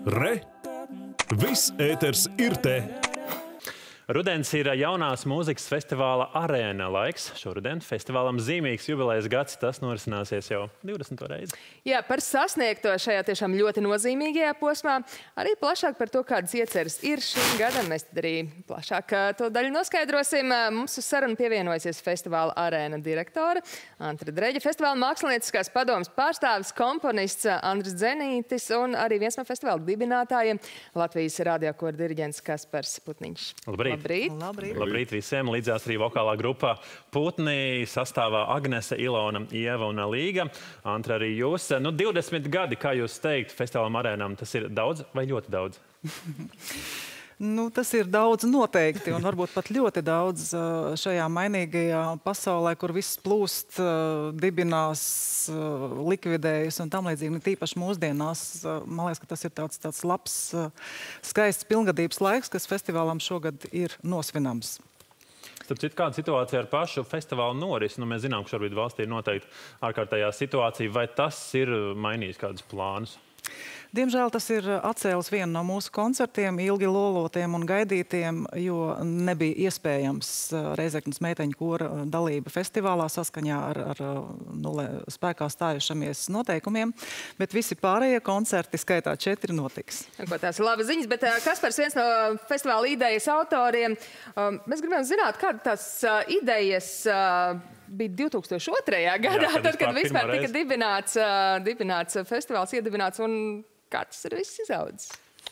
Re! Viss ēters ir te! Rudens ir jaunās mūzikas festivāla arēna laiks. Šoruden festivālam zīmīgs jubilejas gads, tas norisināsies jau 20. reizi. Jā, par sasniegto šajā tiešām ļoti nozīmīgajā posmā, arī plašāk par to, kādas ieceres ir šim gadam. Mēs tad arī plašāk to daļu noskaidrosim. Mums uz sarunu pievienojusies festivāla arēna direktore Antra Dreģe, festivāla mākslinieckās padomas pārstāvis, komponists Andris Dzenītis un arī viens no festivāla dibinātājiem Latvijas radiokora diriģents Kaspars Putniņš. Labrīt. Labrīt visiem. Līdzās arī vokālā grupa Putni sastāvā Agnese, Ilona, Ieva un Līga. Antra, arī jūs. 20 gadi, kā jūs teikt, festivālam arēnam, tas ir daudz vai ļoti daudz? Tas ir daudz noteikti, un varbūt pat ļoti daudz šajā mainīgajā pasaulē, kur viss plūst, dibinās, likvidējas un tam līdzīgi. Tīpaši mūsdienās, man liekas, ka tas ir tāds labs, skaists pilngadības laiks, kas festivālam šogad ir nosvinams. Starp citu, kāda situācija ar pašu festivālu norisi? Mēs zinām, ka šobrīd valstī ir noteikti ārkārtējā situācija. Vai tas ir mainījis kādus plānus? Diemžēl tas ir atcēlis vienu no mūsu koncertiem, ilgi lolotiem un gaidītiem, jo nebija iespējams Reizeknas meiteņu kora dalība festivālā saskaņā ar spēkā stājušamies noteikumiem, bet visi pārējie koncerti, skaitā 4, notiks. Tās ir labas ziņas, bet Kaspars, viens no festivāla idejas autoriem, mēs gribam zināt, kāda tās idejas bija 2002. gadā, tad, kad vispār tika dibināts festivāls, iedibināts, un kā tas ir viss izaudzis?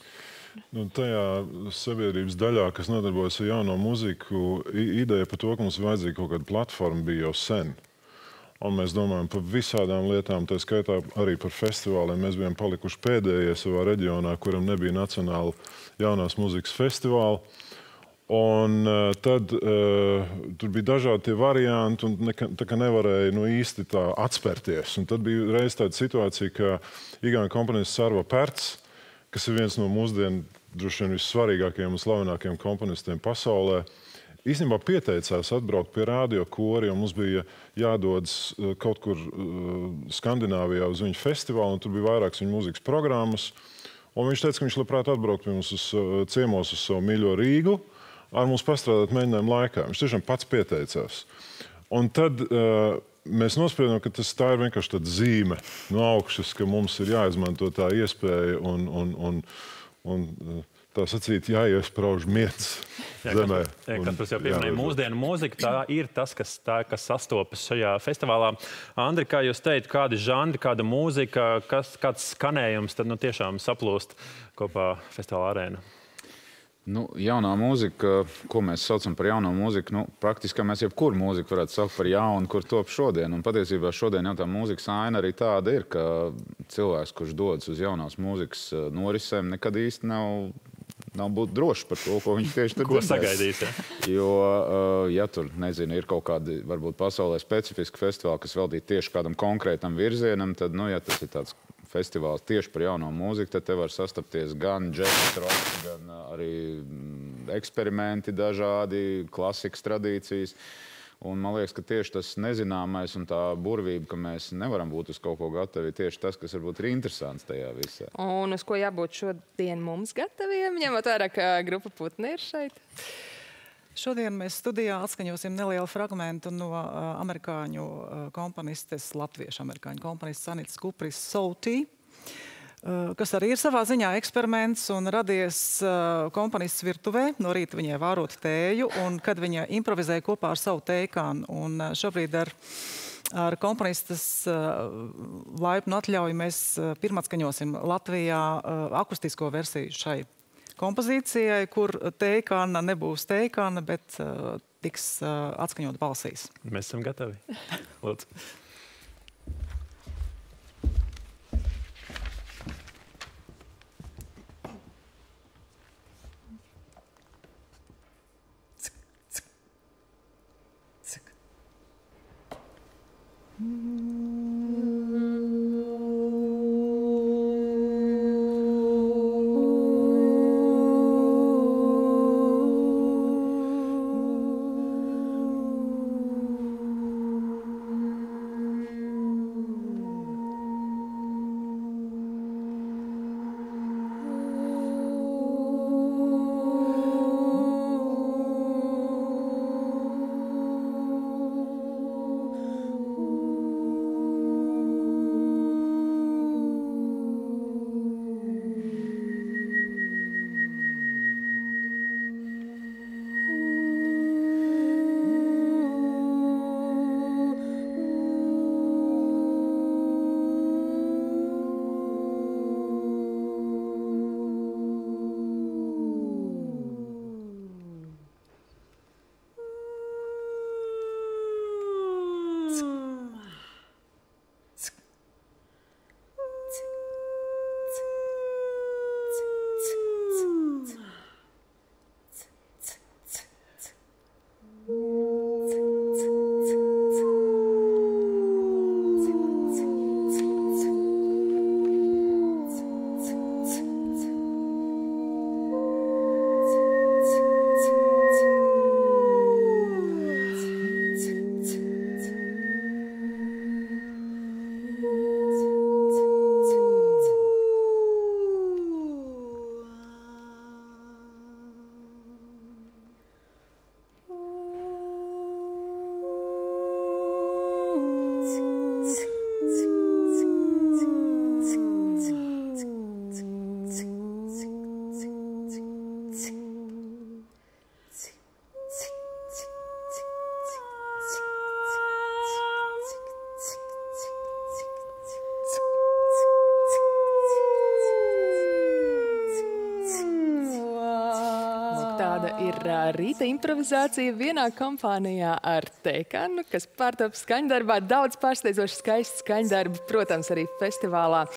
Tajā sabiedrības daļā, kas nodarbojas ar jauno muziku, ideja par to, ka mums vajadzīga kaut kāda platforma, bija jau sen. Un mēs domājam par visādām lietām, tā skaitā arī par festivāliem. Mēs bijām palikuši pēdējie savā reģionā, kuram nebija nacionāla jaunās muzikas festivāla. Un tad tur bija dažādi tie varianti, un tā kā nevarēja īsti tā atspērties. Un tad bija reiz tāda situācija, ka igauņu komponists Sarva Perts, kas ir viens no mūsdienu droši vien vissvarīgākajiem un slavenākajiem komponistiem pasaulē, īstenībā pieteicās atbraukt pie radiokora, jo mums bija jādodas kaut kur Skandināvijā uz viņu festivālu, un tur bija vairākas viņa mūzikas programmas. Un viņš teica, ka viņš labprāt atbraukt pie mums ciemos uz savu mīļo Rīgu, ar mums pastrādāt mēģinājumu laikā. Viņš tiešām pats pieteicās. Un tad mēs nospriedām, ka tā ir vienkārši tāda zīme no augšas, ka mums ir jāizmanto tā iespēja un tā sacīt jāiesprauž miets zemē. Kaspars jau pieminēja mūsdienu mūziku, tā ir tas, kas sastopas šajā festivālā. Andri, kā jūs teikt, kādi žanri, kāda mūzika, kāds skanējums tad tiešām saplūst kopā festivāla arēna? Jaunā mūzika, ko mēs saucam par jauno mūziku, praktiski mēs jebkuru mūziku varētu saukt par jaunu, kur top šodien. Un patiesībā šodien jau tā mūzikas aina arī tāda ir, ka cilvēks, kurš dodas uz jaunās mūzikas norisēm, nekad īsti nav būt drošs par to, ko viņš tieši tur ko sagaidīs, ja? Jo, ja tur, nezinu, ir kaut kādi, varbūt pasaulē specifiski festivāli, kas veltīti tieši kādam konkrētam virzienam, tad, ja tas ir tāds festivāls tieši par jauno mūziku, tad te var sastapties gan džēzs, roks, gan arī eksperimenti dažādi, klasikas tradīcijas. Un man liekas, ka tieši tas nezināmais un tā burvība, ka mēs nevaram būt uz kaut ko gatavi, tieši tas, kas varbūt ir interesants tajā visā. Un uz ko jābūt šodien mums gataviem, ņemot vērā, ka grupa Putni ir šeit? Šodien mēs studijā atskaņosim nelielu fragmentu no amerikāņu komponistes, latviešu amerikāņu komponistes Sanitas Kupris Soul Tea, kas arī ir savā ziņā eksperiments un radies komponists virtuvē. No rīta viņai vārot tēju, un kad viņa improvizēja kopā ar savu tējkānu. Un šobrīd ar komponistas laipnu atļauju mēs pirmatskaņosim Latvijā akustisko versiju šai kompozīcijai, kur tējkāna nebūs tējkāna, bet tiks atskaņot balsīs. Mēs esam gatavi. Lūdzu. ir rīta improvizācija vienā kompānijā ar Tekanu, kas pārtop skaņdarbā. Daudz pārsteidzoši skaisti skaņdarbi, protams, arī festivālā.